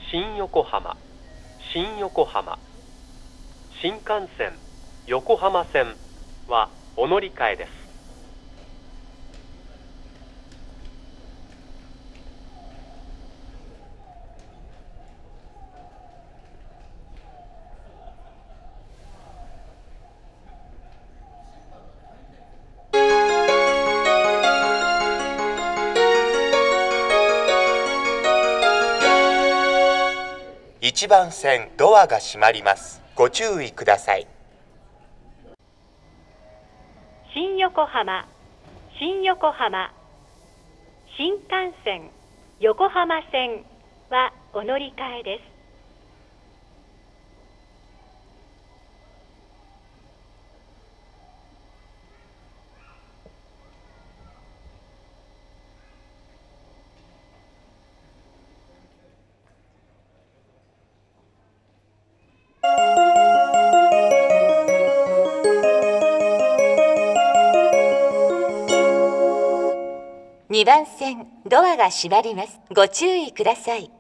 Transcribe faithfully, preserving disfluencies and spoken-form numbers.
新横浜、新横浜。新幹線横浜線はお乗り換えです。 いちばん線ドアが閉まります。ご注意ください。 新横浜、新横浜。新幹線横浜線はお乗り換えです。にばん線ドアが閉まります。ご注意ください。